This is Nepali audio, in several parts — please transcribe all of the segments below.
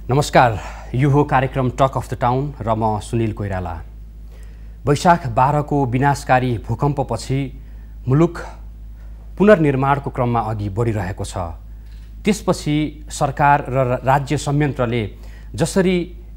नमस्कार, यो हो कार्यक्रम टक अफ द टाउन र म सुनिल कोइराला। वैशाख 12 को विनाशकारी भूकम्पपछि मुलुक पुनर्निर्माणको क्रममा अघि बढिरहेको छ। त्यसपछि सरकार र राज्य संयन्त्रले जसरी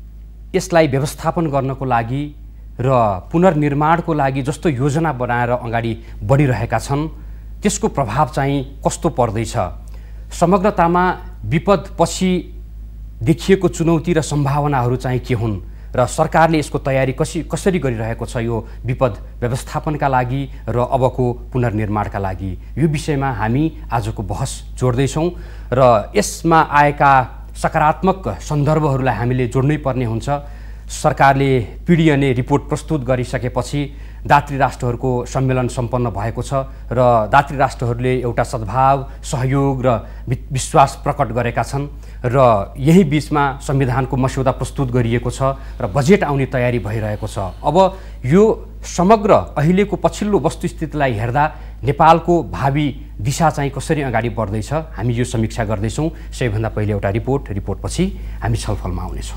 यसलाई व्यवस्थापन गर्नको लागि र पुनर्निर्माणको लागि जस्तो योजना बनाएर अगाडि बढिरहेका छन्, त्यसको प्रभाव चाहिँ कस्तो पर्दैछ, समग्रतामा विपदपछि देखिएको चुनौती र सम्भावनाहरू चाहिँ के हुन् र सरकारले यसको तयारी कसरी गरिरहेको छ यो विपद व्यवस्थापनका लागि र अबको पुनर्निर्माणका लागि, यो विषयमा हामी आजको बहस जोड्दैछौँ र यसमा आएका सकारात्मक सन्दर्भहरूलाई हामीले जोड्नै पर्ने हुन्छ। सरकारले पीडिएनए रिपोर्ट प्रस्तुत गरिसकेपछि दात्री राष्ट्रहरूको सम्मेलन सम्पन्न भएको छ र दात्री राष्ट्रहरूले एउटा सद्भाव, सहयोग र विश्वास प्रकट गरेका छन् र यही बीचमा संविधानको मस्यौदा प्रस्तुत गरिएको छ र बजेट आउने तयारी भइरहेको छ। अब यो समग्र अहिलेको पछिल्लो वस्तुस्थितिलाई हेर्दा नेपालको भावी दिशा चाहिँ कसरी अगाडि बढ्दैछ, हामी यो समीक्षा गर्दैछौँ। सबैभन्दा पहिले एउटा रिपोर्टपछि हामी छलफलमा आउनेछौँ।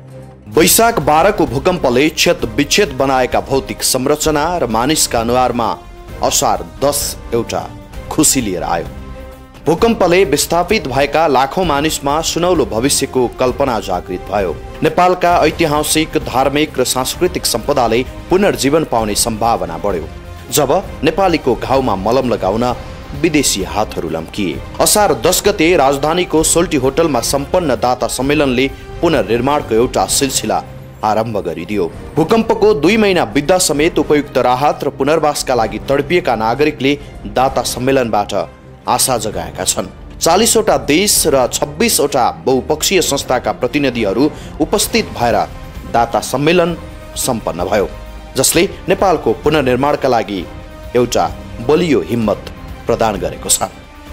वैशाख 12 को भूकम्पले क्षत विच्छेद बनाएका भौतिक संरचना र मानिसका अनुहारमा असार 10 एउटा खुसी लिएर आयो। भूकम्पले विस्थापित भएका लाखौं मानिसमा सुनौलो भविष्यको कल्पना जागृत भयो। नेपालका ऐतिहासिक, धार्मिक र सांस्कृतिक सम्पदाले पुनर्जीवन पाउने सम्भावना बढ्यो जब नेपालीको घाउमा मलम लगाउन विदेशी हातहरू लम्किए। असार 10 गते राजधानीको सोल्टी होटलमा सम्पन्न दाता सम्मेलनले पुनर्निर्माणको एउटा सिलसिला आरम्भ गरिदियो। भूकम्पको 2 महिना बित्दा समेत उपयुक्त राहत र पुनर्वासका लागि तडपिएका नागरिकले दाता सम्मेलनबाट आशा जगाएका छन्। 40 वटा देश र 26 वटा बहुपक्षीय संस्थाका प्रतिनिधिहरू उपस्थित भएर दाता सम्मेलन सम्पन्न भयो, जसले नेपालको पुनर्निर्माणका लागि एउटा बलियो हिम्मत प्रदान गरेको छ।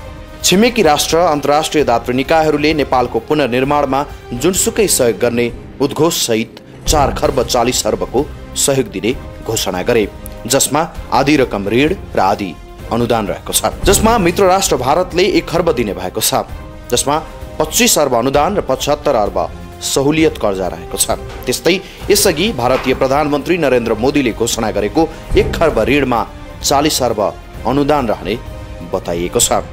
छिमेकी राष्ट्र, अन्तर्राष्ट्रिय दातृ निकायहरूले नेपालको पुनर्निर्माणमा जुनसुकै सहयोग गर्ने उद्घोष सहित 4 खर्ब 40 अर्बको सहयोग दिने घोषणा गरे, जसमा आधी रकम ऋण र आधी अनुदान रहेको छ, जसमा मित्र राष्ट्र भारतले 1 खर्ब दिने भएको छ, जसमा 25 अर्ब अनुदान र 75 अर्ब सहुलियत कर्जा रहेको छ। त्यस्तै यसअघि भारतीय प्रधानमन्त्री नरेन्द्र मोदीले घोषणा गरेको 1 खर्ब ऋणमा 40 अर्ब अनुदान रहने बताइएको छ।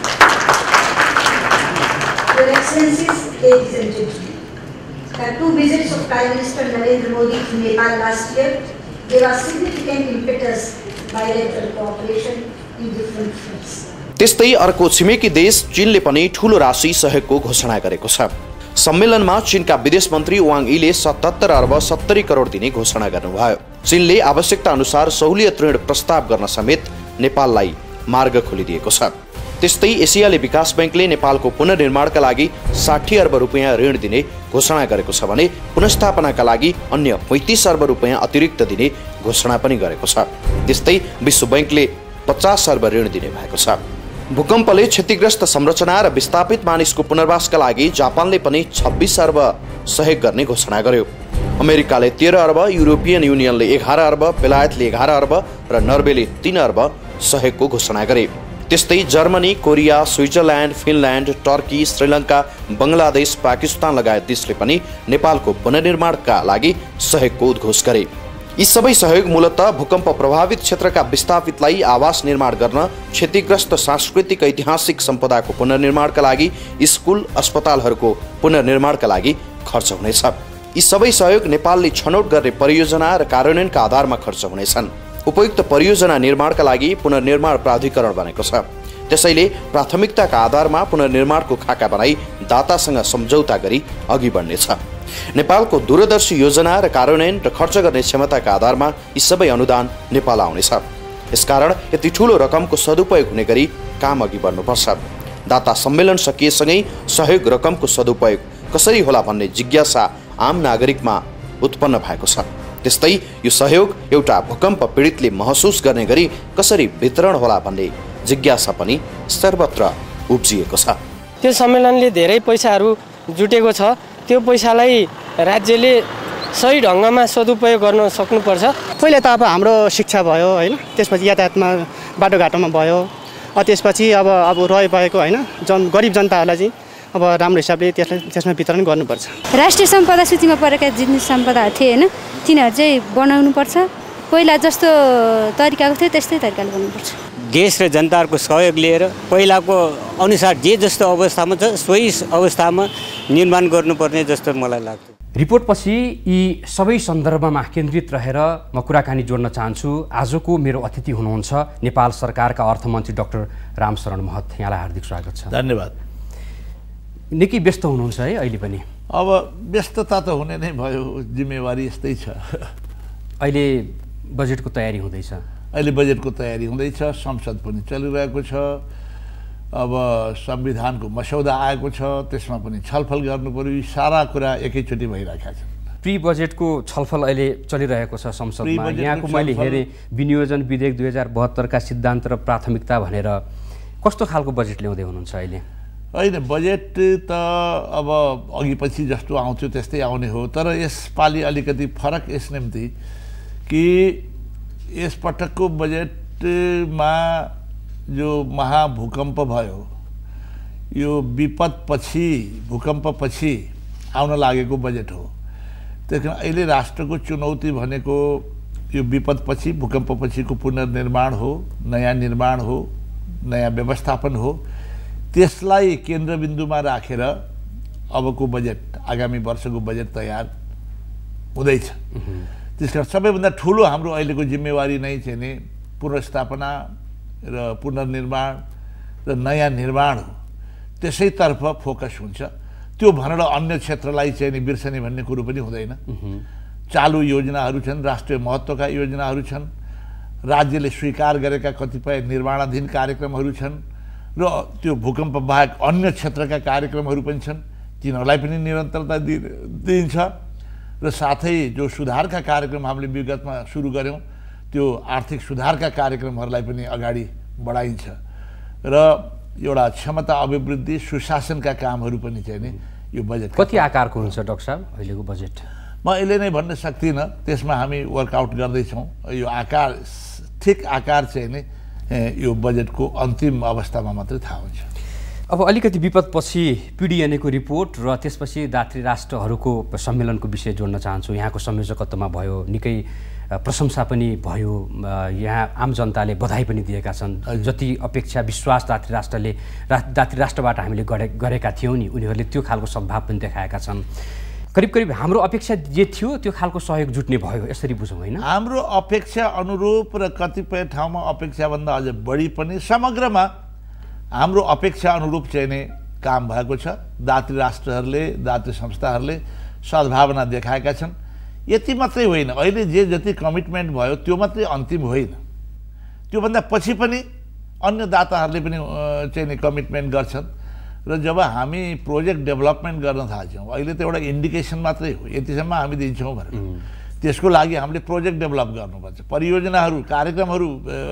Your Excellencies, ladies and gentlemen, the 2 visits of Prime Minister Narendra Modi to Nepal last year gave us significant impetus bilateral cooperation in different fronts. त्यस्तै अर्को छिमेकी देश चीनले पनि ठूलो राशि सहयोगको घोषणा गरेको छ। सम्मेलनमा चीनका विदेश मन्त्री वाङ यीले 77 अर्ब 70 करोड दिने घोषणा गर्नुभयो। चीनले आवश्यकता अनुसार सहुलियत ऋण प्रस्ताव गर्न समेत नेपाललाई मार्ग खोलिदिएको छ। त्यस्तै एसियाली विकास बैंकले नेपालको पुनर्निर्माणका लागि 60 अर्ब रुपैयाँ ऋण दिने घोषणा गरेको छ भने पुनर्स्थापनाका लागि अन्य 35 अर्ब रुपैयाँ अतिरिक्त दिने घोषणा पनि गरेको छ। त्यस्तै विश्व बैंकले 50 अर्ब ऋण दिने भएको छ। भूकम्पले क्षतिग्रस्त संरचना र विस्थापित मानिसको पुनर्वासका लागि जापानले पनि 26 अर्ब सहयोग गर्ने घोषणा गर्यो। अमेरिकाले 13 अर्ब, युरोपियन युनियनले 11 अर्ब, बेलायतले 11 अर्ब र नर्वेले 3 अर्ब सहयोगको घोषणा गरे। त्यस्तै Germany, Korea, Switzerland, Finland, Turkey, Sri Lanka, Bangladesh, Pakistan लगायत देशले पनि नेपालको पुनर्निर्माणका लागि सहयोगको उद्घोष गरे। यी सबै सहयोग मूलतः भूकम्प प्रभावित क्षेत्रका विस्थापितलाई आवास निर्माण गर्न, क्षतिग्रस्त सांस्कृतिक ऐतिहासिक सम्पदाको पुनर्निर्माणका लागि, स्कुल, अस्पतालहरूको पुनर्निर्माणका लागि खर्च हुनेछ। यी सबै सहयोग नेपालले छनौट गर्ने परियोजना र कार्यान्वयनका आधारमा खर्च हुनेछन्। उपयुक्त परियोजना निर्माणका लागि पुनर्निर्माण प्राधिकरण बनेको छ। त्यसैले प्राथमिकताका आधारमा पुनर्निर्माणको खाका बनाई दातासँग सम्झौता गरी अघि बढ्नेछ। नेपालको दूरदर्शी योजना र कार्यान्वयन र खर्च गर्ने क्षमताका आधारमा यी सबै अनुदान नेपाल आउनेछ। यसकारण यति ठूलो रकमको सदुपयोग हुने गरी काम अघि बढ्नुपर्छ। दाता सम्मेलन सकिएसँगै सहयोग रकमको सदुपयोग कसरी होला भन्ने जिज्ञासा आम नागरिकमा उत्पन्न भएको छ। त्यस्तै यो सहयोग एउटा भूकम्प पीडितले महसुस गर्ने गरी कसरी वितरण होला भन्ने जिज्ञासा पनि सर्वत्र उब्जिएको छ। त्यो सम्मेलनले धेरै पैसाहरू जुटेको छ। त्यो पैसालाई राज्यले सही ढङ्गमा सदुपयोग गर्न सक्नुपर्छ। पहिले त अब हाम्रो शिक्षा भयो हैन, त्यसपछि यातायातमा बाटोघाटोमा भयो, त्यसपछि अब रहे भएको हैन गरिब जनताहरूलाई चाहिँ अब राम्रो हिसाबले त्यसमा वितरण गर्नुपर्छ। राष्ट्रिय सम्पदा सूचीमा परेका जुन सम्पदाहरू थिए होइन तिनीहरू चाहिँ बनाउनुपर्छ। पहिला जस्तो तरिकाको थियो त्यस्तै तरिकाले गर्नुपर्छ। देश र जनताहरूको सहयोग लिएर पहिलाको अनुसार जे जस्तो अवस्थामा छ सोही अवस्थामा निर्माण गर्नुपर्ने जस्तो मलाई लाग्छ। रिपोर्टपछि यी सबै सन्दर्भमा केन्द्रित रहेर म कुराकानी जोड्न चाहन्छु। आजको मेरो अतिथि हुनुहुन्छ नेपाल सरकारका अर्थमन्त्री डाक्टर रामशरण महत। यहाँलाई हार्दिक स्वागत छ। धन्यवाद। निकै व्यस्त हुनुहुन्छ है अहिले पनि? अब व्यस्तता त हुने नै भयो, जिम्मेवारी यस्तै छ। अहिले बजेटको तयारी हुँदैछ? अहिले बजेटको तयारी हुँदैछ, संसद पनि चलिरहेको छ। अब संविधानको मसौदा आएको छ, त्यसमा पनि छलफल गर्नु पर्यो। यी सारा कुरा एकैचोटि भइरहेका छन्। प्री बजेटको छलफल अहिले चलिरहेको छ संसदमा। यहाँको मैले हेरेँ विनियोजन विधेयक 2072 का सिद्धान्त र प्राथमिकता भनेर कस्तो खालको बजेट ल्याउँदै हुनुहुन्छ अहिले? होइन, बजेट त अब अघि पछि जस्तो आउँथ्यो त्यस्तै आउने हो, तर यसपालि अलिकति फरक यस निम्ति कि यसपटकको बजेटमा जो महाभूकम्प भयो, यो विपदपछि भूकम्पपछि आउन लागेको बजेट हो। त्यस कारण अहिले राष्ट्रको चुनौती भनेको यो विपदपछि भूकम्पपछिको पुनर्निर्माण हो, नयाँ निर्माण हो, नयाँ व्यवस्थापन हो। त्यसलाई केन्द्रबिन्दुमा राखेर अबको बजेट, आगामी वर्षको बजेट तयार हुँदैछ। त्यसकारण सबैभन्दा ठुलो हाम्रो अहिलेको जिम्मेवारी नै चाहिँ नि पुनर्स्थापना र पुनर्निर्माण र नयाँ निर्माण हो। त्यसैतर्फ फोकस हुन्छ। त्यो भनेर अन्य क्षेत्रलाई चाहिँ नि बिर्सने भन्ने कुरो पनि हुँदैन। चालु योजनाहरू छन्, राष्ट्रिय महत्त्वका योजनाहरू छन्, राज्यले स्वीकार गरेका कतिपय निर्माणाधीन कार्यक्रमहरू छन् र त्यो भूकम्प बाहेक अन्य क्षेत्रका कार्यक्रमहरू पनि छन्। तिनीहरूलाई पनि निरन्तरता दिइन्छ र साथै जो सुधारका कार्यक्रम हामीले विगतमा सुरु गऱ्यौँ त्यो आर्थिक सुधारका कार्यक्रमहरूलाई पनि अगाडि बढाइन्छ र एउटा क्षमता अभिवृद्धि सुशासनका कामहरू पनि चाहिँ नि यो बजेट। कति आकारको हुन्छ डाक्टर साहब अहिलेको बजेट? म अहिले नै भन्न सक्दिनँ, त्यसमा हामी वर्कआउट गर्दैछौँ। यो आकार ठिक आकार चाहिँ नि यो बजेटको अन्तिम अवस्थामा मात्रै थाहा हुन्छ। अब अलिकति विपदपछि पिडिएनएको रिपोर्ट र त्यसपछि दात्री राष्ट्रहरूको सम्मेलनको विषय जोड्न चाहन्छु। यहाँको संयोजकत्वमा भयो, निकै प्रशंसा पनि भयो, यहाँ आम जनताले बधाई पनि दिएका छन्। जति अपेक्षा विश्वास दात्री राष्ट्रबाट हामीले गरेका थियौँ नि, उनीहरूले त्यो खालको सद्भाव पनि देखाएका छन्। करिब करिब हाम्रो अपेक्षा जे थियो त्यो खालको सहयोग जुट्ने भयो, यसरी बुझौँ होइन? हाम्रो अपेक्षा अनुरूप र कतिपय ठाउँमा अपेक्षाभन्दा अझ बढी पनि समग्रमा हाम्रो अपेक्षा अनुरूप चाहिँ नै काम भएको छ। दात्री राष्ट्रहरूले, दात्री संस्थाहरूले सद्भावना देखाएका छन्। यति मात्रै होइन, अहिले जे जति कमिटमेन्ट भयो त्यो मात्रै अन्तिम होइन, त्योभन्दा पछि पनि अन्य दाताहरूले पनि चाहिँ नि कमिटमेन्ट गर्छन्। र जब हामी प्रोजेक्ट डेभलपमेन्ट गर्न थाल्छौँ, अहिले त एउटा इन्डिकेसन मात्रै हो, यतिसम्म हामी दिन्छौँ भनेर। त्यसको लागि हामीले प्रोजेक्ट डेभलप गर्नुपर्छ, परियोजनाहरू कार्यक्रमहरू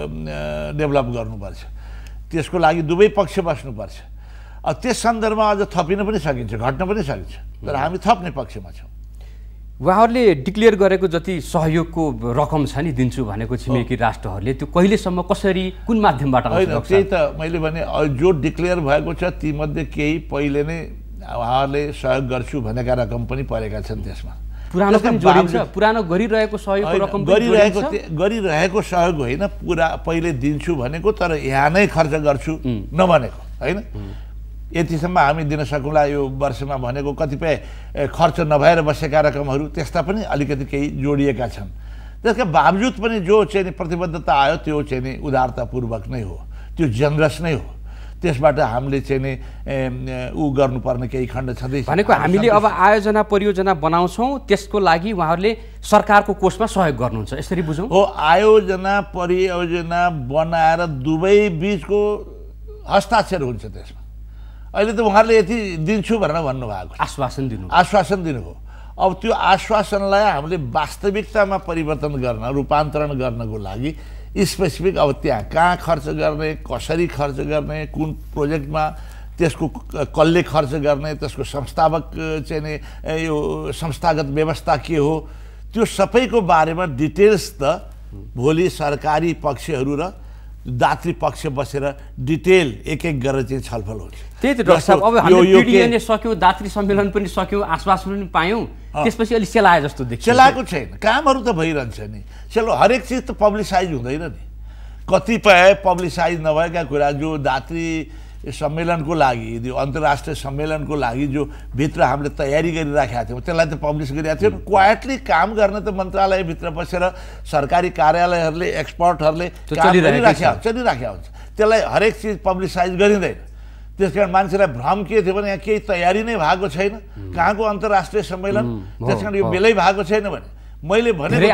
डेभलप गर्नुपर्छ। त्यसको लागि दुवै पक्ष बस्नुपर्छ। अब त्यस सन्दर्भमा अझ थपिन पनि सकिन्छ, घट्न पनि सकिन्छ, तर हामी थप्ने पक्षमा छौँ। उहाँहरूले डिक्लेयर गरेको जति सहयोगको रकम छ नि दिन्छु भनेको छिमेकी राष्ट्रहरूले, त्यो कहिलेसम्म कसरी कुन माध्यमबाट आउँछ? होइन, त्यही त मैले भने जो डिक्लेयर भएको छ तीमध्ये केही पहिले नै उहाँहरूले सहयोग गर्छु भनेका रकम पनि परेका छन् त्यसमा। पुरानो पनि जोडिन्छ? पुरानो गरिरहेको सहयोगको रकम गरिरहेको सहयोग होइन, पुरा पहिले दिन्छु भनेको तर यहाँ नै खर्च गर्छु नभनेको होइन। यतिसम्म हामी दिन सकौँला यो वर्षमा भनेको कतिपय खर्च नभएर बसेका रकमहरू त्यस्ता पनि अलिकति केही जोडिएका छन्। त्यसका बावजुद पनि जो चाहिँ नि प्रतिबद्धता आयो त्यो चाहिँ नि उदारतापूर्वक नै हो, त्यो जेनरस नै हो। त्यसबाट हामीले चाहिँ नि ऊ गर्नुपर्ने केही खण्ड छँदैछ भनेको। हामीले अब आयोजना परियोजना बनाउँछौँ, त्यसको लागि उहाँहरूले सरकारको कोषमा सहयोग गर्नुहुन्छ, यसरी बुझौँ? हो, आयोजना परियोजना बनाएर दुवै बिचको हस्ताक्षर हुन्छ त्यसमा। अहिले त उहाँहरूले यति दिन्छु भनेर भन्नुभएको, आश्वासन दिनुभयो। अब त्यो आश्वासनलाई हामीले वास्तविकतामा परिवर्तन गर्न, रूपान्तरण गर्नको लागि स्पेसिफिक अब त्यहाँ कहाँ खर्च गर्ने, कसरी खर्च गर्ने, कुन प्रोजेक्टमा त्यसको कसले खर्च गर्ने, त्यसको संस्थापक चाहिँ नि यो संस्थागत व्यवस्था के हो, त्यो सबैको बारेमा डिटेल्स त भोलि सरकारी पक्षहरू र दात्री पक्ष बसेर डिटेल एक एक गरेर चाहिँ छलफल हुन्छ। त्यही त डाक्टर साहब, अब हामीले पिडिएनए सक्यौँ, दात्री सम्मेलन पनि सक्यौँ, आश्वासन पनि पायौँ, त्यसपछि अलि सेलाए जस्तो देखिन्छ। सेलाएको छैन, कामहरू त भइरहन्छ नि। चलो हरेक चिज त पब्लिसाइज हुँदैन नि। कतिपय पब्लिसाइज नभएका कुरा जो दात्री सम्मेलनको लागि, यो अन्तर्राष्ट्रिय सम्मेलनको लागि जो भित्र हामीले तयारी गरिराखेका थियौँ त्यसलाई त पब्लिस गरिरहेको थियौँ। क्वाइटली काम गर्न त मन्त्रालयभित्र बसेर सरकारी कार्यालयहरूले एक्सपर्टहरूले चलिराखेका हुन्छ, त्यसलाई हरेक चिज पब्लिसाइज गरिँदैन। त्यस कारण मान्छेलाई भ्रम के थियो भने यहाँ केही तयारी नै भएको छैन, कहाँको अन्तर्राष्ट्रिय सम्मेलन, त्यस कारण यो बेलै भएको छैन भने मैले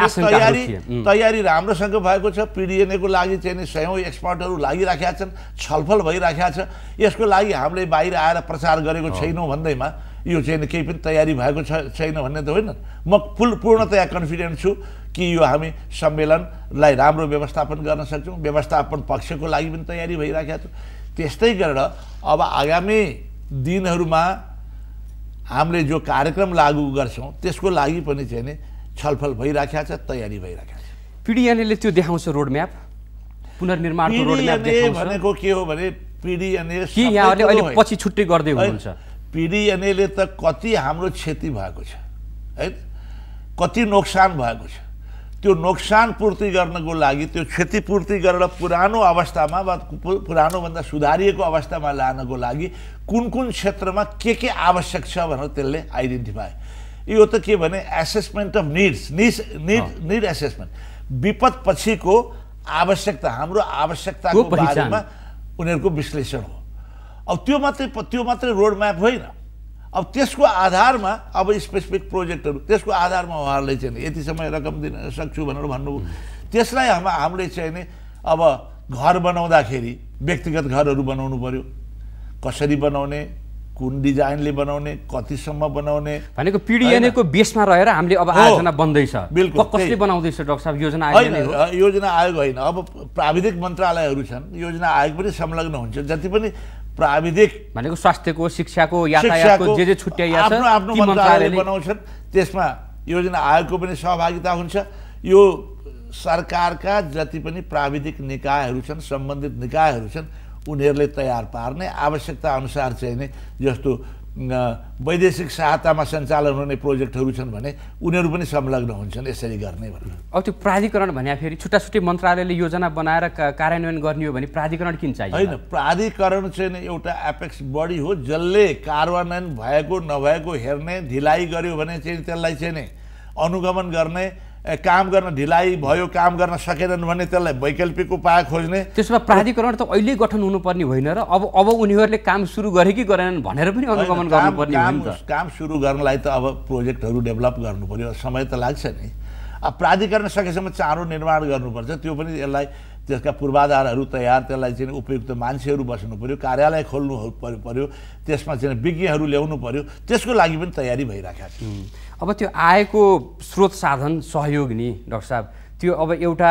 भनेको तयारी राम्रोसँग भएको छ। पिडिएनएको लागि चाहिँ नि सयौँ एक्सपर्टहरू लागिराखेका छन्, छलफल भइराखेका छ। यसको लागि हामीले बाहिर आएर प्रचार गरेको छैनौँ भन्दैमा यो चाहिँ केही पनि तयारी भएको छैन भन्ने त होइन। म पूर्णतया कन्फिडेन्ट छु कि यो हामी सम्मेलनलाई राम्रो व्यवस्थापन गर्न सक्छौँ। व्यवस्थापन पक्षको लागि पनि तयारी भइराखेका छ। त्यस्तै गरेर अब आगामी दिनहरूमा हामीले जो कार्यक्रम लागू गर्छौँ त्यसको लागि पनि चाहिँ नि छलफल भइराखेको छ, तयारी भइराखेको छ। पिडिएनएले त्यो देखाउँछ रोडम्याप, पुनर्निर्माणको रोडम्याप देखाउँछ भनेको के हो भने पिडिएनए कि यहाँहरूले अहिले पछि छुट्टै गर्दै हुनुहुन्छ? पिडिएनएले त कति हाम्रो क्षति भएको छ है, कति नोक्सान भएको छ। त्यो नोक्सान पूर्ति गर्नको लागि, त्यो क्षतिपूर्ति गरेर पुरानो अवस्थामा वा पुरानोभन्दा सुधारिएको अवस्थामा लानको लागि कुन कुन क्षेत्रमा के आवश्यक छ भनेर त्यसले आइडेन्टिफाई। यो त के भने एसेसमेन्ट अफ निड एसेसमेन्ट, विपद पछिको आवश्यकता, हाम्रो आवश्यकताको बारेमा उनीहरूको विश्लेषण हो। अब त्यो मात्रै रोडम्याप होइन। अब त्यसको आधारमा अब स्पेसिफिक प्रोजेक्टहरू, त्यसको आधारमा उहाँहरूले चाहिँ यति समय रकम दिन सक्छु भनेर भन्नुभयो। त्यसलाई हामीले चाहिँ नि अब घर बनाउँदाखेरि व्यक्तिगत घरहरू बनाउनु पर्यो, कसरी बनाउने, कुन डिजाइनले बनाउने, कतिसम्म बनाउने भनेको पिडिएनएको बेसमा रहेर हामीले अब आयोजना बन्दैछ। बिल्कुल कसले बनाउँदैछ डाक्टर साहब? योजना आयोग नै हो? योजना आयोग होइन, अब प्राविधिक मन्त्रालयहरू छन्, योजना आयोग पनि संलग्न हुन्छ। जति पनि प्राविधिक भनेको स्वास्थ्यको, शिक्षाको, यातायातको जे छुट्याइया छ आफ्नो मन्त्रालयले बनाउँछन्, त्यसमा योजना आयोगको पनि सहभागिता हुन्छ। यो सरकारका जति पनि प्राविधिक निकायहरू छन्, सम्बन्धित निकायहरू छन्, उनीहरूले तयार पार्ने आवश्यकता अनुसार चाहिँ नि जस्तो वैदेशिक सहायतामा सञ्चालन हुने प्रोजेक्टहरू छन् भने उनीहरू पनि संलग्न हुन्छन् यसरी गर्ने भनेर। अब त्यो प्राधिकरण भने फेरि छुट्टा छुट्टै मन्त्रालयले योजना बनाएर कार्यान्वयन गर्ने हो भने प्राधिकरण किन चाहियो? होइन, प्राधिकरण चाहिँ एउटा एपेक्स बडी हो जसले कार्यान्वयन भएको नभएको हेर्ने, ढिलाइ गर्यो भने चाहिँ त्यसलाई चाहिँ नि अनुगमन गर्ने, काम गर्न ढिलाइ भयो, काम गर्न सकेनन् भने त्यसलाई वैकल्पिक उपाय खोज्ने। त्यसमा प्राधिकरण त अहिले गठन हुनुपर्ने होइन र अब उनीहरूले काम सुरु गरे कि गरेनन् भनेर पनि अनुगमन गर्नुपर्ने हो नि त। काम सुरु गर्नलाई त अब प्रोजेक्टहरू डेभलप गर्नु पर्यो, समय त लाग्छ नि। अब प्राधिकरण सकेसम्म चाँडो निर्माण गर्नुपर्छ, त्यो पनि यसलाई त्यसका पूर्वाधारहरू तयार, त्यसलाई चाहिँ उपयुक्त मान्छेहरू बस्नु पर्यो, कार्यालय खोल्नु पर्यो, त्यसमा चाहिँ विज्ञहरू ल्याउनु पर्यो, त्यसको लागि पनि तयारी भइरहेको छ। अब त्यो आएको स्रोत साधन सहयोग नि डाक्टर साहब, त्यो अब एउटा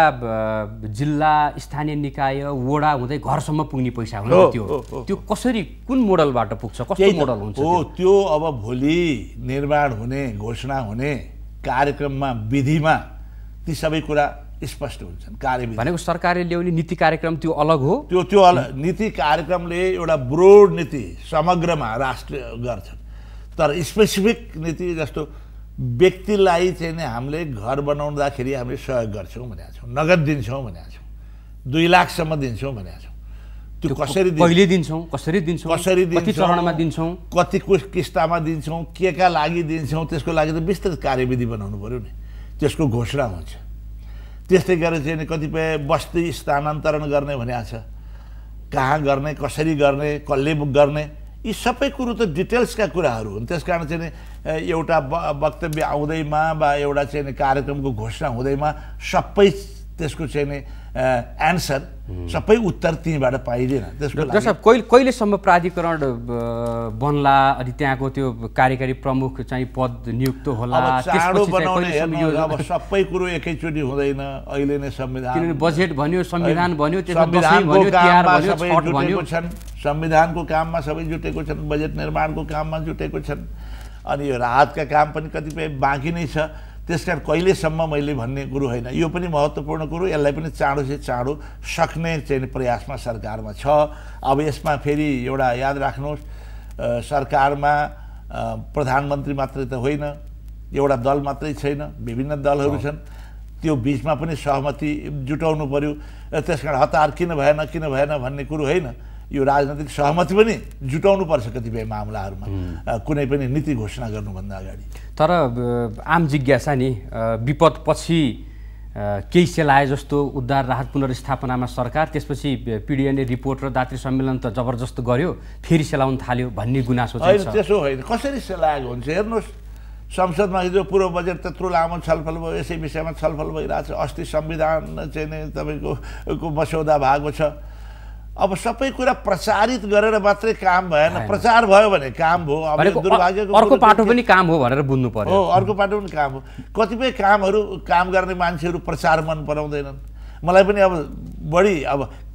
जिल्ला, स्थानीय निकाय, वडा हुँदै घरसम्म पुग्ने पैसा हो त्यो कसरी, कुन मोडलबाट पुग्छ, कस्तो मोडल हुन्छ? त्यो अब भोलि निर्माण हुने, घोषणा हुने कार्यक्रममा, विधिमा ती सबै कुरा स्पष्ट हुन्छन्। कार्यविधि भनेको सरकारले ल्याउने नीति कार्यक्रम त्यो अलग हो। त्यो नीति कार्यक्रमले एउटा ब्रोड नीति समग्रमा राष्ट्र गर्छन्, तर स्पेसिफिक नीति जस्तो व्यक्तिलाई चाहिँ नि हामीले घर बनाउँदाखेरि हामीले सहयोग गर्छौँ भनेका छौँ, नगद दिन्छौँ भनेका छौँ, 2 लाखसम्म दिन्छौँ भनेका छौँ। त्यो कसरी कहिले दिन्छौँ, कसरी दिन्छौँ, कति चरणमा दिन्छौँ, कति किस्तामा दिन्छौँ, के का लागि दिन्छौँ, त्यसको लागि त विस्तृत कार्यविधि बनाउनु पर्यो नि, त्यसको घोषणा हुन्छ। त्यस्तै गरेर चाहिँ कतिपय बस्ती स्थानान्तरण गर्ने भनेको छ, कहाँ गर्ने, कसरी गर्ने, कसले गर्ने, यी सबै कुरो त डिटेल्सका कुराहरू हुन्। त्यस कारण चाहिँ एउटा वक्तव्य आउँदैमा वा एउटा चाहिँ कार्यक्रमको घोषणा हुँदैमा सबै त्यसको चाहिँ नि एन्सर, सबै उत्तर त्यहीँबाट पाइँदैन। त्यसको लागि कहिलेसम्म प्राधिकरण बन्ला, अनि त्यहाँको त्यो कार्यकारी प्रमुख चाहिँ पद नियुक्त होला? चाँडो बनाउने अब सबै कुरो एकैचोटि हुँदैन। अहिले नै संविधान, बजेट भन्यो, संविधान भन्यो, संविधानको काममा सबै जुटेको छन्, बजेट निर्माणको काममा जुटेको छन्, अनि यो राहतका काम पनि कतिपय बाँकी नै छ। त्यसकारण कहिलेसम्म मैले भन्ने कुरो होइन, यो पनि महत्त्वपूर्ण कुरो, यसलाई पनि चाँडो से चाँडो सक्ने चाहिँ प्रयासमा सरकारमा छ। अब यसमा फेरि एउटा याद राख्नुहोस्, सरकारमा प्रधानमन्त्री मात्रै त होइन, एउटा दल मात्रै छैन, विभिन्न दलहरू छन्, त्यो बिचमा पनि सहमति जुटाउनु पर्यो। त्यसकारण हतार किन भएन भन्ने कुरो होइन, यो राजनैतिक सहमति पनि जुटाउनु पर्छ कतिपय मामलाहरूमा कुनै पनि नीति घोषणा गर्नुभन्दा अगाडि। तर आम जिज्ञासा नि विपदपछि केही सेलाए जस्तो उद्धार राहत पुनर्स्थापनामा सरकार, त्यसपछि पिडिएनए रिपोर्ट र दात्री सम्मेलन त जबरजस्त गर्यो, फेरि सेलाउन थाल्यो भन्ने गुनासो चाहिँ छ। त्यसो होइन, कसरी सेलाएको हुन्छ हेर्नुहोस्, संसदमा हिजो पूर्व बजेट त्यत्रो लामो छलफल भयो, यसै विषयमा छलफल भइरहेछ। अस्ति संविधान चाहिँ नि तपाईँको मसौदा भएको छ। अब सबै कुरा प्रचारित गरेर मात्रै काम भएन, प्रचार भयो भने काम भयो। अब दुर्भाग्यको अर्को पाटो पनि काम हो भनेर बुझ्नु पर्यो। हो, अर्को पाटो पनि काम हो। कतिपय कामहरू काम गर्ने मान्छेहरू प्रचार मन पराउँदैनन्। मलाई पनि अब बढी अब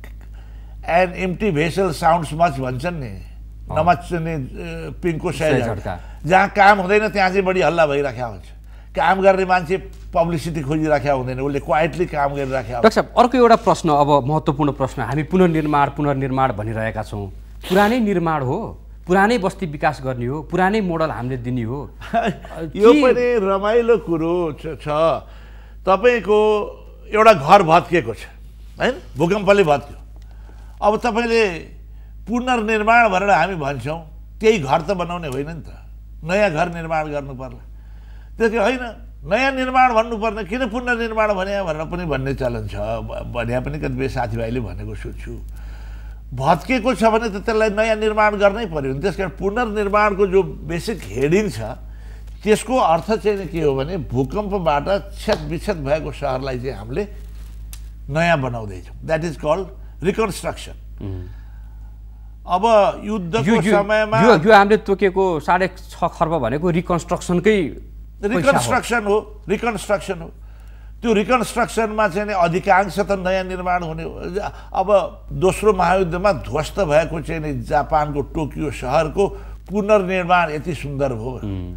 an empty vessel sounds much भन्छन् नि, नमच्ने पिङको सय झट्का। जहाँ काम हुँदैन त्यहाँ चाहिँ बढी हल्ला भइराखेको हुन्छ। काम गर्ने मान्छे पब्लिसिटी खोजिराखेका हुँदैन, उसले क्वाइटली काम गरिराखेका। डाक्टर साहब, अर्को एउटा प्रश्न, अब महत्त्वपूर्ण प्रश्न, हामी पुनर्निर्माण भनिरहेका छौँ। पुरानै निर्माण हो, पुरानै बस्ती विकास गर्ने हो, पुरानै मोडल हामीले दिने हो। यो पनि रमाइलो कुरो छ। तपाईँको एउटा घर भत्किएको छ होइन, भूकम्पले भत्क्यो। अब तपाईँले पुनर्निर्माण भनेर हामी भन्छौँ, त्यही घर त बनाउने होइन नि त, नयाँ घर निर्माण गर्नु पर्ला। त्यसको होइन, नयाँ निर्माण भन्नुपर्ने, किन पुनर्निर्माण भने भनेर पनि भन्ने चलन छ। भने पनि कतिपय साथीभाइले भनेको सुन्छु। भत्केको छ भने त त्यसलाई नयाँ निर्माण गर्नै पर्यो नि। त्यसकारण पुनर्निर्माणको जो बेसिक हेडिङ छ त्यसको अर्थ चाहिँ के हो भने भूकम्पबाट क्षतविक्षत भएको सहरलाई चाहिँ हामीले नयाँ बनाउँदैछौँ। That is called reconstruction. अब युद्धको समयमा यो हामीले तोकेको 6.5 खर्ब भनेको रिकन्स्ट्रक्सनकै रिकन्स्ट्रक्सन हो। त्यो रिकन्स्ट्रक्सनमा चाहिँ अधिकांश त नयाँ निर्माण हुने हो। अब दोस्रो महायुद्धमा ध्वस्त भएको चाहिँ नि जापानको टोकियो सहरको पुनर्निर्माण यति सुन्दर भयो,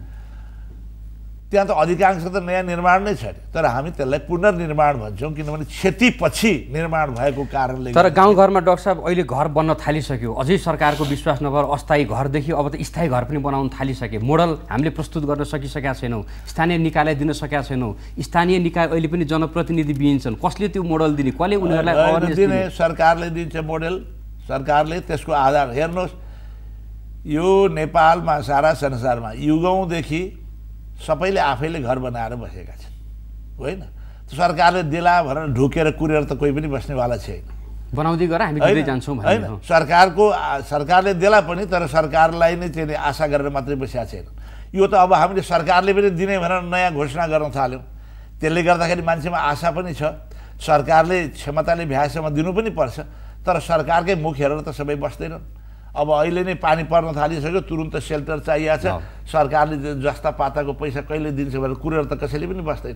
त्यहाँ त अधिकांश त नयाँ निर्माण नै छैन, तर हामी त्यसलाई पुनर्निर्माण भन्छौँ किनभने क्षतिपछि निर्माण भएको कारणले। तर गाउँघरमा डाक्टर साहब अहिले घर बन्न थालिसक्यो, अझै सरकारको विश्वास नभएर अस्थायी घरदेखि अब त स्थायी घर पनि बनाउन थालिसके। मोडल हामीले प्रस्तुत गर्न सकिसकेका छैनौँ, स्थानीय निकायलाई दिन सकेका छैनौँ। स्थानीय निकाय अहिले पनि जनप्रतिनिधि बिहिन्छन्, कसले त्यो मोडल दिने, कसले उनीहरूलाई अवेरनेस दिने? सरकारले दिन्छ मोडल, सरकारले त्यसको आधार हेर्नुहोस्। यो नेपालमा सारा संसारमा युगौँदेखि सबैले आफैले घर बनाएर बसेका छन् होइन। सरकारले देला भनेर ढुकेर कुरेर त कोही पनि बस्नेवाला छैन। बनाउँदै गएर हामी दिँदै जान्छौँ होइन। सरकारले देला पनि, तर सरकारलाई नै चाहिँ आशा गरेर मात्रै बसेका छैन। यो त अब हामीले सरकारले पनि दिने भनेर नयाँ घोषणा गर्न थाल्यौँ, त्यसले गर्दाखेरि मान्छेमा आशा पनि छ। सरकारले क्षमताले भ्याएसम्म दिनु पनि पर्छ, तर सरकारकै मुख हेरेर त सबै बस्दैनन्। अब अहिले नै पानी पर्न थालिसक्यो, तुरुन्त सेल्टर चाहिएको छ, सरकारले जस्ता पाताको पैसा कहिले दिन्छ भनेर कुरेर त कसैले पनि बस्दैन।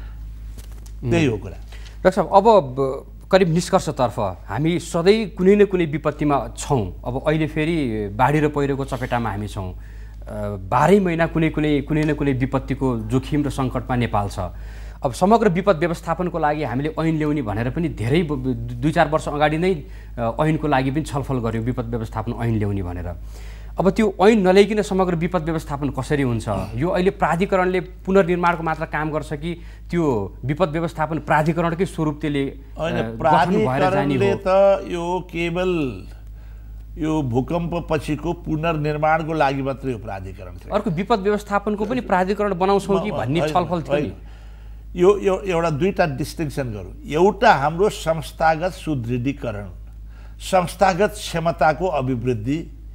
त्यही हो कुरा। डाक्टर साहब, अब करिब निष्कर्षतर्फ हामी सधैँ कुनै न कुनै विपत्तिमा छौँ। अब अहिले फेरि बाढी र पहिरोको चपेटामा हामी छौँ। 12 महिना कुनै न कुनै विपत्तिको जोखिम र सङ्कटमा नेपाल छ। अब समग्र विपद व्यवस्थापनको लागि हामीले ऐन ल्याउने भनेर पनि धेरै 2-4 वर्ष अगाडि नै ऐनको लागि पनि छलफल गऱ्यौँ, विपद व्यवस्थापन ऐन ल्याउने भनेर। अब त्यो ऐन नल्याइकन समग्र विपद व्यवस्थापन कसरी हुन्छ? यो अहिले प्राधिकरणले पुनर्निर्माणको मात्र काम गर्छ कि त्यो विपद व्यवस्थापन प्राधिकरणकै स्वरूप त्यसले गठन भएर जाने हो? त यो केवल यो भूकम्प पछिको पुनर्निर्माणको लागि मात्रै हो प्राधिकरण। अर्को विपद व्यवस्थापनको पनि प्राधिकरण बनाउँछौँ कि भन्ने छलफल थियो नि। यो एउटा दुईटा डिस्टिङ्सन गरौँ। एउटा हाम्रो संस्थागत सुदृढीकरण, संस्थागत क्षमताको अभिवृद्धि,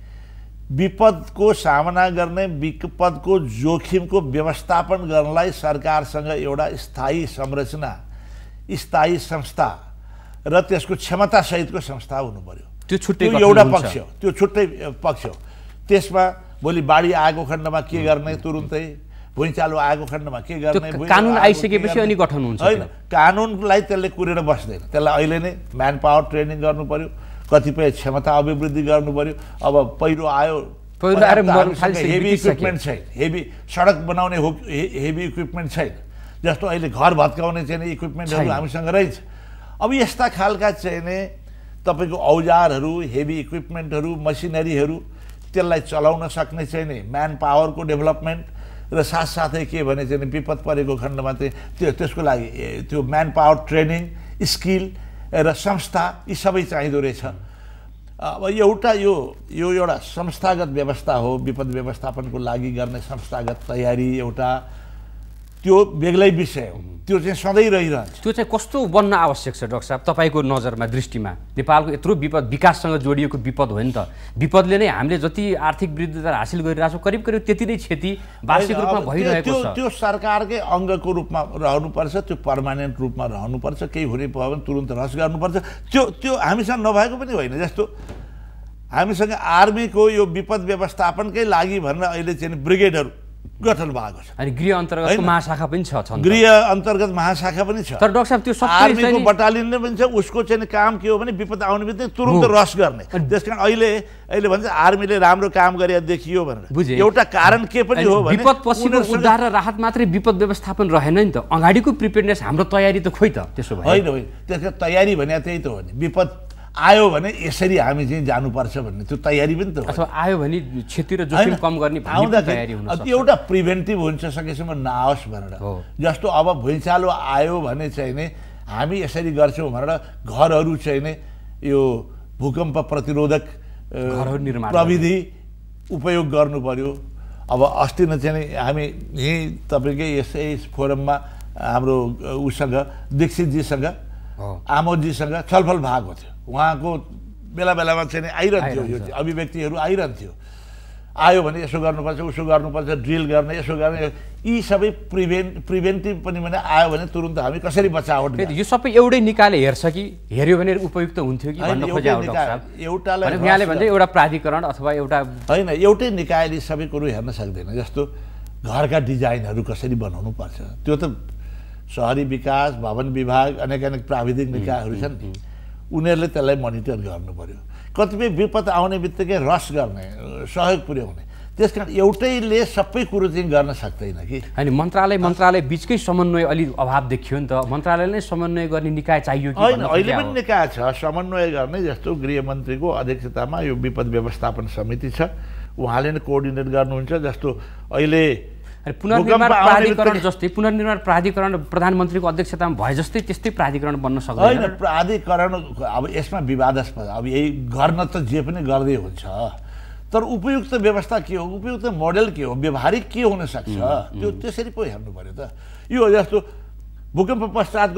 विपदको सामना गर्ने, विपदको जोखिमको व्यवस्थापन गर्नलाई सरकारसँग एउटा स्थायी संरचना, स्थायी संस्था र त्यसको क्षमतासहितको संस्था हुनु पर्यो। त्यो एउटा पक्ष हो, त्यो छुट्टै पक्ष हो। त्यसमा भोलि बाढी आएको खण्डमा के गर्ने, तुरुन्तै भुइँचालो आएको खण्डमा के गर्ने, कानुन आइसकेपछि अनि गठन हुन्छ होइन। कानुनलाई त्यसले कुरेर बस्दैन, त्यसलाई अहिले नै म्यान पावर ट्रेनिङ गर्नु पर्यो, कतिपय क्षमता अभिवृद्धि गर्नु पर्यो। अब पहिरो आयो, हेभी इक्विपमेन्ट छैन, हेभी सडक बनाउने हेभी इक्विपमेन्ट छैन, जस्तो अहिले घर भत्काउने चाहिँ नि इक्विपमेन्टहरू हामीसँग रहेछ। अब यस्ता खालका चाहिँ नि तपाईँको औजारहरू, हेभी इक्विपमेन्टहरू, मसिनरीहरू त्यसलाई चलाउन सक्ने चाहिँ नि म्यान पावरको डेभलपमेन्ट र साथसाथै के भने चाहिँ विपद परेको खण्डमा चाहिँ त्यसको लागि त्यो म्यान पावर ट्रेनिङ, स्किल र संस्था यी सबै चाहिँदो रहेछ। अब एउटा यो एउटा संस्थागत व्यवस्था हो, विपद व्यवस्थापनको लागि गर्ने संस्थागत तयारी एउटा त्यो बेग्लै विषय हो, त्यो चाहिँ सधैँ रहिरहन्छ। त्यो चाहिँ कस्तो बन्न आवश्यक छ डाक्टर साहब तपाईँको नजरमा, दृष्टिमा? नेपालको यत्रो विपद विकाससँग जोडिएको विपद हो नि त, विपदले नै हामीले जति आर्थिक वृद्धि दर हासिल गरिरहेछौँ करिब करिब त्यति नै क्षति वार्षिक रूपमा भइरहेको छ। त्यो सरकारकै अङ्गको रूपमा रहनुपर्छ, त्यो पर्मानेन्ट रूपमा रहनुपर्छ, केही हुने भयो भने तुरुन्त रस गर्नुपर्छ। त्यो हामीसँग नभएको पनि होइन। जस्तो हामीसँग आर्मीको यो विपद व्यवस्थापनकै लागि भनेर अहिले चाहिँ ब्रिगेडहरू गठन भएको छ। अनि गृह अन्तर्गतको महाशाखा पनि छ, गृह अन्तर्गत महाशाखा पनि छ। तर डाक्टर साहब त्यो आर्मीको बटालियन नै पनि छ। उसको चाहिँ काम के हो भने विपद आउने बित्तिकै तुरुन्त रस गर्ने। त्यसकारण अहिले भन्छ आर्मीले राम्रो काम गरे देखियो भनेर। एउटा कारण के पनि हो भने विपद पछिको उद्धार र राहत मात्रै विपद व्यवस्थापन रहेन नि त, अगाडिको प्रिपेयर्डनेस हाम्रो तयारी त खोइ त त्यसो भए होइन। त्यसको तयारी भने त्यही त हो नि, विपद आयो भने यसरी हामी चाहिँ जानुपर्छ भन्ने त्यो तयारी पनि त हो। अथवा आयो भने क्षति र जोखिम कम गर्ने तयारी हुन सक्छ। एउटा प्रिभेन्टिभ हुन्छ, सकेसम्म नआओस् भनेर। जस्तो अब भुइँचालो आयो भने चाहिँ नि हामी यसरी गर्छौँ भनेर घरहरू चाहिँ नि यो भूकम्प प्रतिरोधक प्रविधि उपयोग गर्नु पर्यो। अब अस्ति नै चाहिँ हामी यहीँ तपाईँकै यसै फोरममा हाम्रो उसँग दीक्षितजीसँग आमोदजीसँग छलफल भएको थियो। उहाँको बेला बेलामा चाहिँ आइरहन्थ्यो यो अभिव्यक्तिहरू आइरहन्थ्यो। आयो भने यसो गर्नुपर्छ, उसो गर्नुपर्छ, ड्रिल गर्ने, यसो गर्ने, यी सबै प्रिभेन्टिभ पनि भने आयो भने तुरुन्त हामी कसरी बचावट। यो सबै एउटै निकाले हेर्छ कि हेऱ्यो भने उपयुक्त हुन्थ्यो कि भन्न खोजे एउटालाई यहाँले भन्छ एउटा प्राधिकरण अथवा एउटा होइन, एउटै निकायले सबै कुरो हेर्न सक्दैन। जस्तो घरका डिजाइनहरू कसरी बनाउनु पर्छ, त्यो त सहरी विकास, भवन विभाग, अनेक प्राविधिक निकायहरू छन् नि, उनीहरूले त्यसलाई मोनिटर गर्नु पर्यो। कतिपय विपद आउने बित्तिकै रस गर्ने, सहयोग पुर्याउने। त्यसकारण एउटैले सबै कुरो चाहिँ गर्न सक्दैन कि। होइन, मन्त्रालय बिचकै समन्वय अलि अभाव देखियो नि त। मन्त्रालयले नै समन्वय गर्ने निकाय चाहियो कि? होइन, अहिले पनि निकाय छ समन्वय गर्ने। जस्तो गृहमन्त्रीको अध्यक्षतामा यो विपद व्यवस्थापन समिति छ, उहाँले नै कोअर्डिनेट गर्नुहुन्छ। जस्तो अहिले पुनर्निर्माण प्राधिकरण जस्तै पुनर्निर्माण प्राधिकरण प्रधानमन्त्रीको अध्यक्षतामा भए जस्तै त्यस्तै प्राधिकरण बन्न सक्दैन? होइन, प्राधिकरण अब यसमा विवादास्पद, अब यही गर्न त जे पनि गर्दै हुन्छ, तर उपयुक्त व्यवस्था के हो, उपयुक्त मोडेल के हो, व्यवहारिक के हुन सक्छ, त्यो त्यसरी पो हेर्नु पर्यो त। यो जस्तो भूकम्प पश्चातको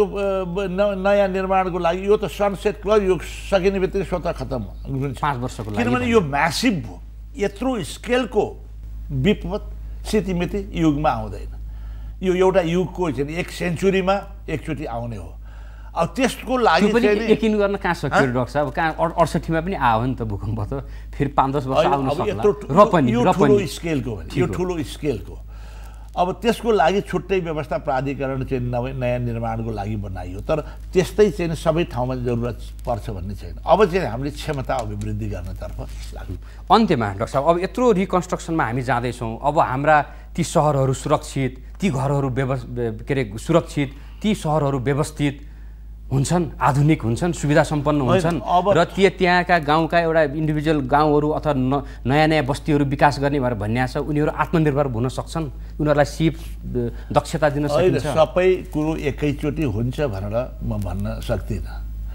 नयाँ निर्माणको लागि यो त सनसेट क्लज, यो सकिने बित्तिकै स्वतः खतम हुन्छ 5 वर्षको लागि। किनभने यो म्यासिभ हो, यत्रो स्केलको विपद सितिमिति युगमा आउँदैन। यो एउटा युगको चाहिँ 1 सेन्चुरीमा एकचोटि आउने हो। अब त्यसको लागि चाहिँ यकिन गर्न कहाँ सक्यो डाक्टर साहब? कहाँ 68 मा पनि आयो नि त भूकम्प, त फेरि 5-10 वर्ष आउन सक्ला। र पनि ठुलो स्केलको भने यो ठुलो स्केलको। अब त्यसको लागि छुट्टै व्यवस्था प्राधिकरण चाहिँ नयाँ निर्माणको लागि बनाइयो, तर त्यस्तै चाहिँ सबै ठाउँमा जरुरत पर्छ भन्ने छैन। अब चाहिँ हामीले क्षमता अभिवृद्धि गर्नतर्फ लाग्यौँ। अन्त्यमा डाक्टर साहब, अब यत्रो रिकन्स्ट्रक्सनमा हामी जाँदैछौँ, अब हाम्रा ती सहरहरू सुरक्षित, ती घरहरू सुरक्षित, ती सहरहरू व्यवस्थित हुन्छन्, आधुनिक हुन्छन्, सुविधा सम्पन्न हुन्छन् र त्यहाँका गाउँका एउटा इन्डिभिजुअल गाउँहरू अथवा नयाँ बस्तीहरू विकास गर्ने भनेर भन्ने छ, उनीहरू आत्मनिर्भर हुन सक्छन्, उनीहरूलाई सिप दक्षता दिन सकिन्छ? सबै कुरो एकैचोटि हुन्छ भनेर म भन्न सक्दिनँ।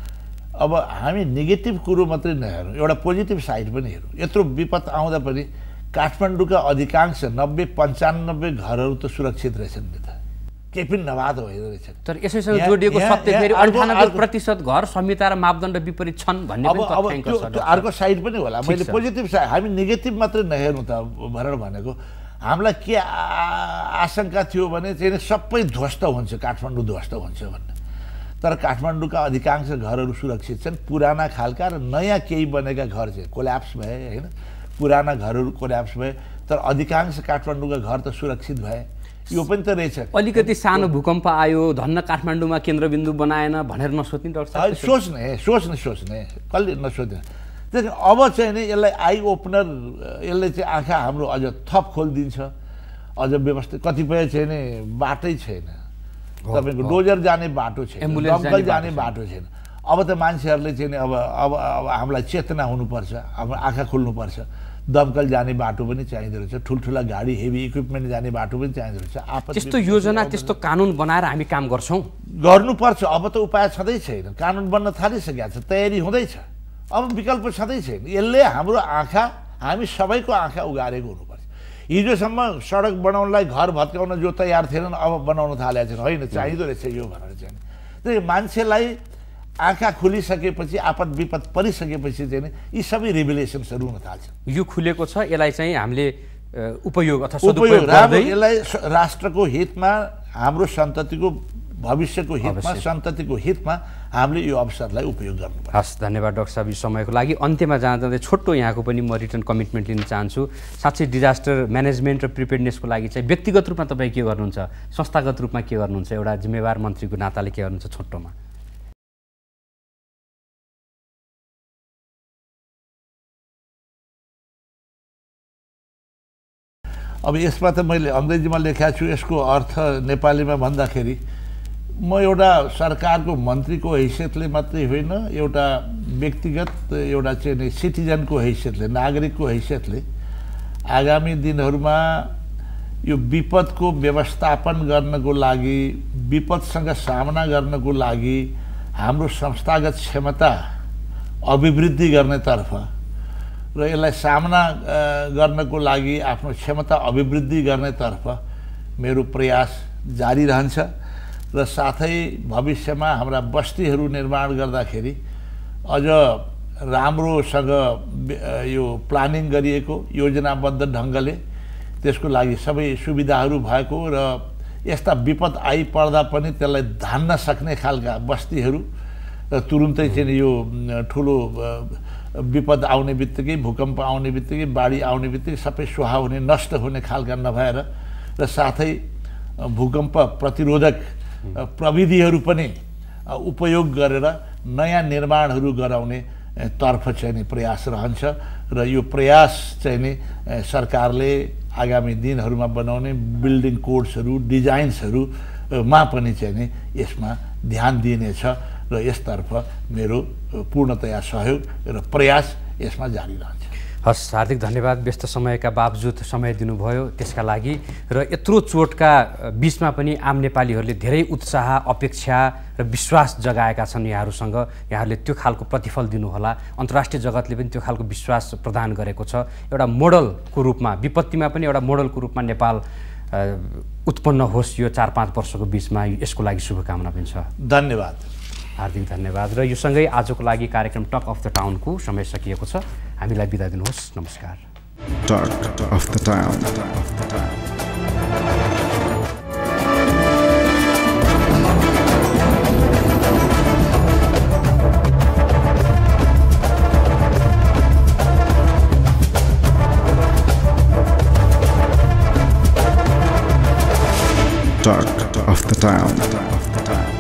अब हामी नेगेटिभ कुरो मात्रै नहेरौँ, एउटा पोजिटिभ साइड पनि हेरौँ। यत्रो विपद आउँदा पनि काठमाडौँका अधिकांश 90-95 घरहरू त सुरक्षित रहेछन् नि त, केही पनि नवाद होइन रहेछ। तर यसैसँग जोडिएको सत्य फेरि 98% घर संहिता र मापदण्ड विपरीत छन् भन्ने पनि तथ्याङ्क छ। त्यो अर्को साइड पनि होला। मैले पोजिटिभ साइड, हामी नेगेटिभ मात्रै नहेर्नु त भनेर भनेको। हामीलाई के आशंका थियो भने चाहिँ सबै ध्वस्त हुन्छ, काठमाडौँ ध्वस्त हुन्छ भन्ने। तर काठमाडौँका अधिकांश घरहरू सुरक्षित छन्। पुराना खालका र नयाँ केही बनेका घर चाहिँ कोल्याप्स भए होइन, पुराना घरहरू कोल्याप्स भए, तर अधिकांश काठमाडौँका घर त सुरक्षित भए। यो पनि त रहेछ। अलिकति सानो भूकम्प आयो, धन्न काठमाडौँमा केन्द्रबिन्दु बनाएन भनेर नसोच्ने डाक्टर साहब? सोच्ने कसले नसोच्ने। त्यसले अब चाहिँ नि यसलाई आई ओपनर, यसले चाहिँ आँखा हाम्रो अझ थप खोलिदिन्छ। अझ व्यवस्थित कतिपय चाहिँ नि बाटै छैन, तपाईँको डोजर जाने बाटो छैन, दमकल जाने बाटो छैन। अब त मान्छेहरूले चाहिँ अब हामीलाई चेतना हुनुपर्छ, हाम्रो आँखा खुल्नुपर्छ। दमकल जाने बाटो पनि चाहिँदो रहेछ, ठुल्ठुला गाडी हेभी इक्विपमेन्ट जाने बाटो पनि चाहिँदो रहेछ। त्यस्तो योजना त्यस्तो कानुन बनाएर हामी काम गर्छौँ, गर्नुपर्छ। अब त उपाय छँदै छैन, कानुन बन्न थालिसकेको छ, तयारी हुँदैछ, अब विकल्प छँदै छैन। यसले हाम्रो आँखा, हामी सबैको आँखा उगारेको हुनुपर्छ। हिजोसम्म सडक बनाउनलाई घर भत्काउन जो तयार थिएनन् अब बनाउन थालेका छन्, होइन चाहिँदो रहेछ यो भनेर चाहिँ। त्यही मान्छेलाई आँखा खुलिसकेपछि, आपद विपद परिसकेपछि चाहिँ यी सबै रिभिलेसन्सहरू हुन थाल्छन्। यो खुलेको छ, यसलाई चाहिँ हामीले उपयोग अथवा सदुपयोग गर्दै यसलाई राष्ट्रको हितमा, हाम्रो सन्ततिको भविष्यको हितमा, सन्ततिको हितमा हामीले यो अवसरलाई उपयोग गर्नुपर्छ। हस्, धन्यवाद डाक्टर साहब यो समयको लागि। अन्त्यमा जाँदै छोटो यहाँको पनि म रिटर्न कमिटमेन्ट लिन चाहन्छु। साँच्चै डिजास्टर म्यानेजमेन्ट र प्रिपेयर्डनेसको लागि चाहिँ व्यक्तिगत रूपमा तपाईँ के गर्नुहुन्छ, संस्थागत रूपमा के गर्नुहुन्छ, एउटा जिम्मेवार मन्त्रीको नाताले के गर्नुहुन्छ छोटोमा? अब यसमा त मैले अङ्ग्रेजीमा लेखेको छु, यसको अर्थ नेपालीमा भन्दाखेरि म एउटा सरकारको मन्त्रीको हैसियतले मात्रै होइन, एउटा व्यक्तिगत एउटा चाहिँ सिटिजनको हैसियतले, नागरिकको हैसियतले आगामी दिनहरूमा यो विपदको व्यवस्थापन गर्नको लागि, विपदसँग सामना गर्नको लागि हाम्रो संस्थागत क्षमता अभिवृद्धि गर्नेतर्फ र यसलाई सामना गर्नको लागि आफ्नो क्षमता अभिवृद्धि गर्नेतर्फ मेरो प्रयास जारी रहन्छ। र साथै भविष्यमा हाम्रा बस्तीहरू निर्माण गर्दाखेरि अझ राम्रोसँग यो प्लानिङ गरिएको, योजनाबद्ध ढङ्गले त्यसको लागि सबै सुविधाहरू भएको र यस्ता विपद आइपर्दा पनि त्यसलाई धान्न सक्ने खालका बस्तीहरू र तुरुन्तै चाहिँ यो ठुलो विपद आउने बित्तिकै, भूकम्प आउने बित्तिकै, बाढी आउने बित्तिकै सबै सुहा हुने, नष्ट हुने खालका नभएर र साथै भूकम्प प्रतिरोधक प्रविधिहरू पनि उपयोग गरेर नयाँ निर्माणहरू गराउने तर्फ चाहिँ नि प्रयास रहन्छ। र यो प्रयास चाहिँ नि सरकारले आगामी दिनहरूमा बनाउने बिल्डिङ कोड्सहरू, डिजाइन्सहरूमा पनि चाहिँ नि यसमा ध्यान दिइनेछ र यसतर्फ मेरो पूर्णतया सहयोग र प्रयास यसमा जारी रहन्छ। हस्, हार्दिक धन्यवाद। व्यस्त समयका बावजुद समय दिनुभयो त्यसका लागि र यत्रो चोटका बिचमा पनि आम नेपालीहरूले धेरै उत्साह, अपेक्षा र विश्वास जगाएका छन् यहाँहरूसँग। यहाँहरूले त्यो खालको प्रतिफल दिनुहोला। अन्तर्राष्ट्रिय जगतले पनि त्यो खालको विश्वास प्रदान गरेको छ। एउटा मोडलको रूपमा, विपत्तिमा पनि एउटा मोडलको रूपमा नेपाल उत्पन्न होस् यो 4-5 वर्षको बिचमा, यसको लागि शुभकामना पनि छ। धन्यवाद, हार्दिक धन्यवाद। र यो सँगै आजको लागि कार्यक्रम टक अफ द टाउनको समय सकिएको छ। हामीलाई बिदा दिनुहोस्। नमस्कार। Talk of the town. Talk of the town.